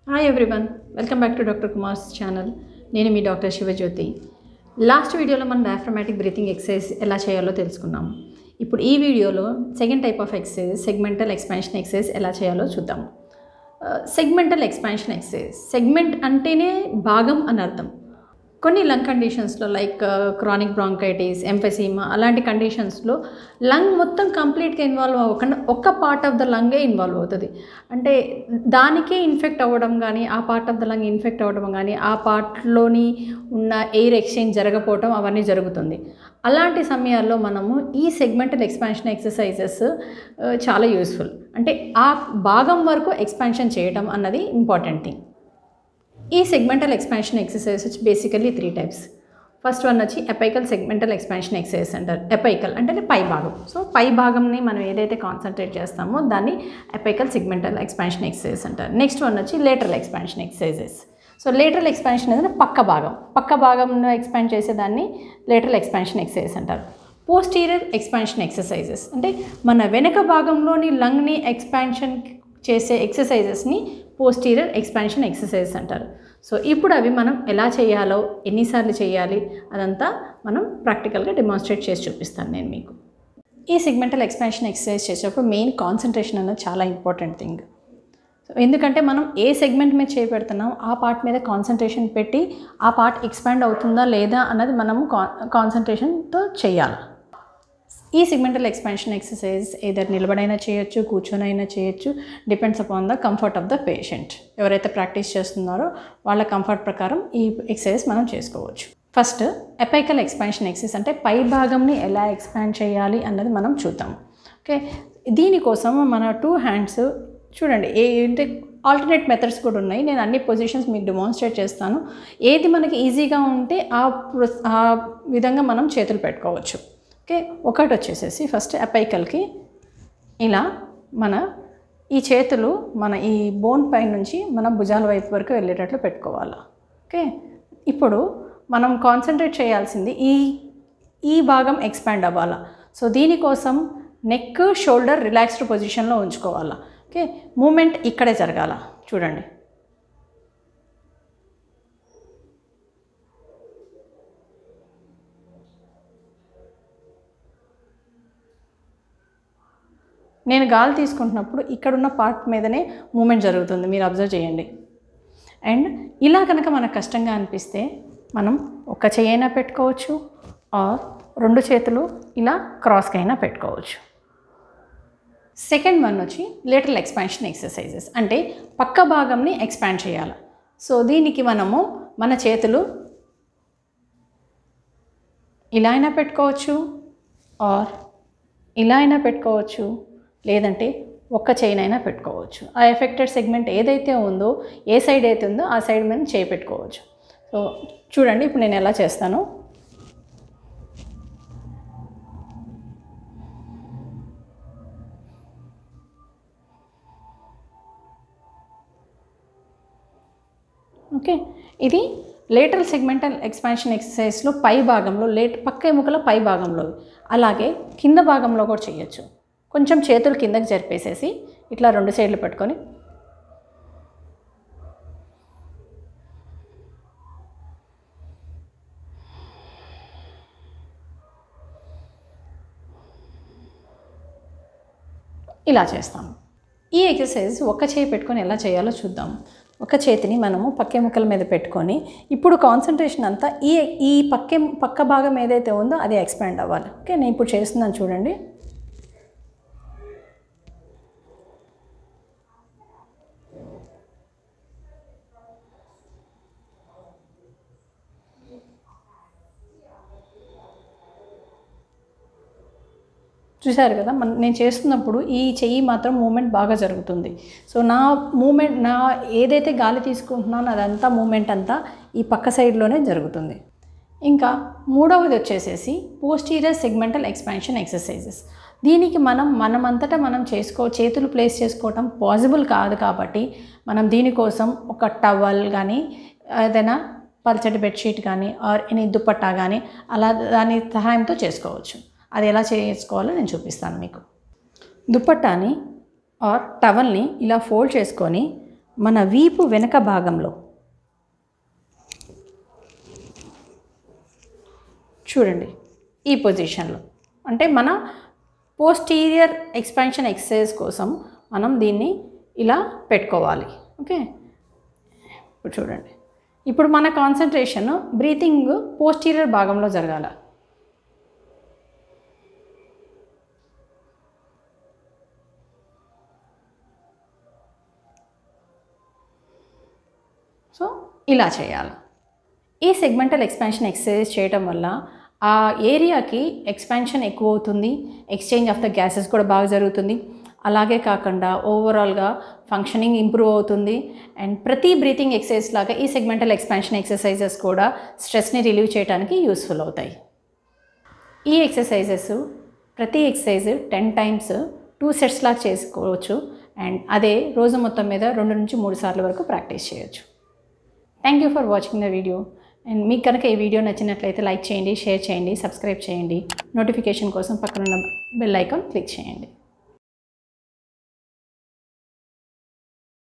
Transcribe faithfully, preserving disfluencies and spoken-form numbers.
Hi everyone, welcome back to Doctor Kumar's channel. నేను మీ doctor Shiva Jyothi. Last వీడియోలో మనం డయాఫ్రమాటిక్ బ్రీతింగ్ ఎక్సర్సైజ్ ఎలా చేయాలో తెలుసుకున్నాం. ఇప్పుడు ఈ వీడియోలో second type of exercise segmental expansion exercise ఎలా చేయాలో చూద్దాం. సెగ్మెంటల్ ఎక్స్పాన్షన్ ఎక్సర్సైజ్, సెగ్మెంట్ అంటేనే భాగం అని అర్థం. కొన్ని లంగ్ కండిషన్స్లో లైక్ క్రానిక్ బ్రాంకైటిస్, ఎంఫెసీమా అలాంటి కండిషన్స్లో లంగ్ మొత్తం కంప్లీట్గా ఇన్వాల్వ్ అవ్వకుండా ఒక్క పార్ట్ ఆఫ్ ద లంగే ఇన్వాల్వ్ అవుతుంది. అంటే దానికే ఇన్ఫెక్ట్ అవ్వడం కానీ, ఆ part of the lung infect అవ్వడం కానీ, ఆ పార్ట్లోని ఉన్న ఎయిర్ ఎక్స్చేంజ్ జరగకపోవడం అవన్నీ జరుగుతుంది. అలాంటి సమయాల్లో మనము ఈ సెగ్మెంటల్ ఎక్స్పాన్షన్ ఎక్సర్సైజెస్ చాలా యూస్ఫుల్. అంటే ఆ భాగం వరకు ఎక్స్పాన్షన్ చేయడం అన్నది ఇంపార్టెంట్ థింగ్. ఈ సెగ్మెంటల్ ఎక్స్పాన్షన్ ఎక్సర్సైజ్ వచ్చి basically three types. First one వచ్చి ఎపైకల్ సెగ్మెంటల్ ఎక్స్పాన్షన్ ఎక్సర్సైజ్ అంటారు. ఎపైకల్ అంటే పై భాగం. సో పై భాగంని మనం ఏదైతే కాన్సన్ట్రేట్ చేస్తామో దాన్ని ఎపైకల్ సెగ్మెంటల్ ఎక్స్పాన్షన్ ఎక్సర్సైజ్ అంటారు. నెక్స్ట్ వన్ వచ్చి lateral expansion exercises. So lateral expansion అనేది పక్క భాగం, పక్క భాగంలో ఎక్స్పాండ్ చేసేదాన్ని లేటరల్ ఎక్స్పాన్షన్ ఎక్సర్సైజ్ అంటారు. పోస్టీరియర్ ఎక్స్పాన్షన్ ఎక్సర్సైజెస్ అంటే మన వెనక భాగంలోని లంగ్ని ఎక్స్పాన్షన్ చేసే ఎక్సర్సైజెస్ని పోస్టీరియర్ ఎక్స్పాన్షన్ ఎక్సర్సైజెస్ అంటారు. సో ఇప్పుడు అవి మనం ఎలా చేయాలో, ఎన్నిసార్లు చేయాలి అదంతా మనం ప్రాక్టికల్గా డెమాన్స్ట్రేట్ చేసి చూపిస్తాను నేను మీకు. ఈ సెగ్మెంటల్ ఎక్స్పాన్షన్ ఎక్సర్సైజ్ చేసేటప్పుడు మెయిన్ కాన్సన్ట్రేషన్ అన్నది చాలా ఇంపార్టెంట్ థింగ్. సో ఎందుకంటే మనం ఏ సెగ్మెంట్ మీద చేపెడుతున్నాం ఆ పార్ట్ మీద కాన్సన్ట్రేషన్ పెట్టి ఆ పార్ట్ ఎక్స్పాండ్ అవుతుందా లేదా అన్నది మనము కాన్సన్ట్రేషన్తో చేయాలి. ఈ సెగ్మెంటల్ ఎక్స్పాన్షన్ ఎక్సర్సైజ్ ఏదర్ నిలబడైనా చేయొచ్చు, కూర్చొనైనా చేయొచ్చు, depends upon the comfort of the patient. ఎవరైతే ప్రాక్టీస్ చేస్తున్నారో వాళ్ళ కంఫర్ట్ ప్రకారం ఈ ఎక్సర్సైజ్ మనం చేసుకోవచ్చు. ఫస్ట్ ఎపైకల్ ఎక్స్పాన్షన్ ఎక్సర్సైజ్ అంటే పై భాగంని ఎలా ఎక్స్పాండ్ చేయాలి అన్నది మనం చూద్దాం. ఓకే, దీనికోసం మన టూ హ్యాండ్స్ చూడండి, ఏ అంటే ఆల్టర్నేట్ మెథడ్స్ కూడా ఉన్నాయి. నేను అన్ని పొజిషన్స్ మీకు డెమాన్స్ట్రేట్ చేస్తాను. ఏది మనకి ఈజీగా ఉంటే ఆ ఆ విధంగా మనం చేతులు పెట్టుకోవచ్చు. ఓకే, ఒకటి వచ్చేసేసి ఫస్ట్ ఎపైకల్కి ఇలా మన ఈ చేతులు మన ఈ బోన్ పై నుంచి మన భుజాల వైపు వరకు వెళ్ళేటట్లు పెట్టుకోవాలి. ఓకే, ఇప్పుడు మనం కాన్సన్ట్రేట్ చేయాల్సింది ఈ ఈ భాగం ఎక్స్పాండ్ అవ్వాలి. సో దీనికోసం నెక్, షోల్డర్ రిలాక్స్డ్ పొజిషన్లో ఉంచుకోవాలి. ఓకే, మూమెంట్ ఇక్కడే జరగాల. చూడండి, నేను గాలి తీసుకుంటున్నప్పుడు ఇక్కడున్న పార్ట్ మీదనే మూమెంట్ జరుగుతుంది, మీరు అబ్జర్వ్ చేయండి. అండ్ ఇలా కనుక మనకు కష్టంగా అనిపిస్తే మనం ఒక చెయ్యి అయినా పెట్టుకోవచ్చు, ఆర్ రెండు చేతులు ఇలా క్రాస్కి అయినా పెట్టుకోవచ్చు. సెకండ్ వన్ వచ్చి లేటరల్ ఎక్స్పాన్షన్ ఎక్సర్సైజెస్ అంటే పక్క భాగంని ఎక్స్పాండ్ చేయాలి. సో దీనికి మనము మన చేతులు ఇలా అయినా పెట్టుకోవచ్చు, ఆర్ ఇలా అయినా పెట్టుకోవచ్చు, లేదంటే ఒక్క చైనైనా పెట్టుకోవచ్చు. ఆ ఎఫెక్టెడ్ సెగ్మెంట్ ఏదైతే ఉందో, ఏ సైడ్ అయితే ఉందో ఆ సైడ్ మీద చేయి పెట్టుకోవచ్చు. సో చూడండి, ఇప్పుడు నేను ఎలా చేస్తాను. ఓకే, ఇది లేటరల్ సెగ్మెంటల్ ఎక్స్పాన్షన్ ఎక్సర్సైజ్లో పై భాగంలో, లేట్ పక్క ఎముకల పై భాగంలో, అలాగే కింద భాగంలో కూడా చేయొచ్చు. కొంచెం చేతులు కిందకి జరిపేసేసి ఇట్లా రెండు సైడ్లు పెట్టుకొని ఇలా చేస్తాము. ఈ ఎక్సర్సైజ్ ఒక్క చేయి పెట్టుకొని ఎలా చేయాలో చూద్దాం. ఒక చేతిని మనము పక్క ఎముకల మీద పెట్టుకొని ఇప్పుడు కాన్సన్ట్రేషన్ అంతా ఈ ఈ పక్క పక్క భాగం ఏదైతే ఉందో అది ఎక్స్పాండ్ అవ్వాలి. ఓకే, నేను ఇప్పుడు చేస్తున్నాను చూడండి. చూసారు కదా, మన నేను చేస్తున్నప్పుడు ఈ చెయ్యి మాత్రం మూమెంట్ బాగా జరుగుతుంది. సో నా మూమెంట్, నా ఏదైతే గాలి తీసుకుంటున్నానో అదంతా మూమెంట్ అంతా ఈ పక్క సైడ్లోనే జరుగుతుంది. ఇంకా మూడవది వచ్చేసేసి పోస్టీరియర్ సెగ్మెంటల్ ఎక్స్పాన్షన్ ఎక్సర్సైజెస్. దీనికి మనం మనమంతటా మనం చేసుకో చేతులు ప్లేస్ చేసుకోవటం పాసిబుల్ కాదు కాబట్టి మనం దీనికోసం ఒక టవల్ కానీ, ఏదైనా పల్చటి బెడ్షీట్ కానీ, ఆర్ ఎనీ దుపట్టా కానీ అలా దాని సహాయంతో చేసుకోవచ్చు. అది ఎలా చేసుకోవాలో నేను చూపిస్తాను మీకు. దుపట్టాని ఆర్ టవల్ని ఇలా ఫోల్డ్ చేసుకొని మన వీపు వెనక భాగంలో చూడండి, ఈ పొజిషన్లో, అంటే మన పోస్టీరియర్ ఎక్స్పాన్షన్ ఎక్సర్సైజ్ కోసం మనం దీన్ని ఇలా పెట్టుకోవాలి. ఓకే, ఇప్పుడు చూడండి, ఇప్పుడు మన కాన్సన్ట్రేషన్ బ్రీతింగ్ పోస్టీరియర్ భాగంలో జరగాల. సో ఇలా చేయాలి. ఈ సెగ్మెంటల్ ఎక్స్పాన్షన్ ఎక్సర్సైజ్ చేయటం వల్ల ఆ ఏరియాకి ఎక్స్పాన్షన్ ఎక్కువ అవుతుంది, ఎక్స్చేంజ్ ఆఫ్ ద గ్యాసెస్ కూడా బాగా జరుగుతుంది. అలాగే కాకుండా ఓవరాల్గా ఫంక్షనింగ్ ఇంప్రూవ్ అవుతుంది. అండ్ ప్రతి బ్రీతింగ్ ఎక్సర్సైజ్ లాగా ఈ సెగ్మెంటల్ ఎక్స్పాన్షన్ ఎక్సర్సైజెస్ కూడా స్ట్రెస్ని రిలీవ్ చేయడానికి యూస్ఫుల్ అవుతాయి. ఈ ఎక్సర్సైజెస్ ప్రతి exercise ten times two sets లాగా చేసుకోవచ్చు. అండ్ అదే రోజు మొత్తం మీద రెండు నుంచి మూడు సార్లు వరకు ప్రాక్టీస్ చేయొచ్చు. Thank you for watching the video. And మీకు కనుక ఈ వీడియో నచ్చినట్లయితే లైక్ చేయండి, షేర్ చేయండి, సబ్స్క్రైబ్ చేయండి. నోటిఫికేషన్ కోసం పక్కన ఉన్న బెల్ ఐకాన్ క్లిక్ చేయండి.